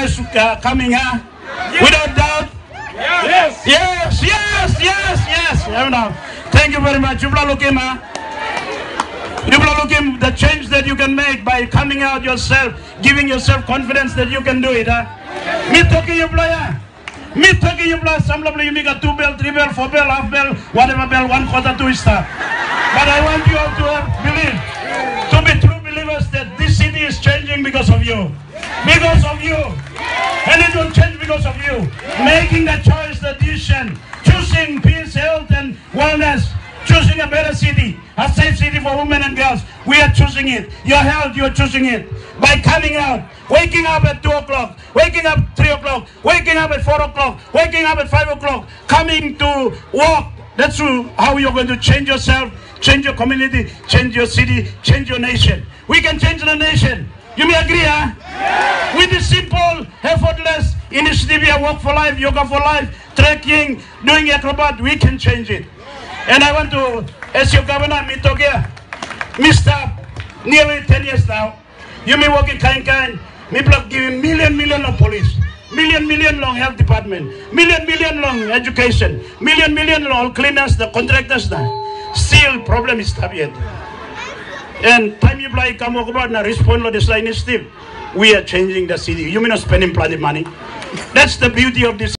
is coming, huh? Yes. Without doubt. Yes. Yes. Yes. Yes. Yes. Yes. Thank you very much. You looking, huh? You looking the change that you can make by coming out yourself, giving yourself confidence that you can do it, huh? Me talking you player. Me talking you player. Some level you make a 2 bell, 3 bell, 4 bell, half bell, whatever bell, 1/4, 2 star. But I want you all to believe, to be true believers that this city is changing because of you. Because of you. And it will change because of you. Making the choice, the decision, choosing peace, health and wellness, choosing a better city, a safe city for women and girls. We are choosing it. Your health, you are choosing it. By coming out, waking up at 2 o'clock, waking up 3 o'clock, waking up at 4 o'clock, waking up at 5 o'clock, coming to walk. That's how you're going to change yourself, change your community, change your city, change your nation. We can change the nation. You may agree, huh? Yeah. With this simple, effortless initiative here, Walk for Life, Yoga for Life, trekking, doing acrobat, we can change it. And I want to, as your governor, me stop nearly 10 years now. You may work in kind, me block giving million of police, million long health department, million long education, million long cleaners, the contractors now. Still problem is stop yet. And time you apply come about now respond to this initiative. We are changing the city. You may not spending plenty money. That's the beauty of this.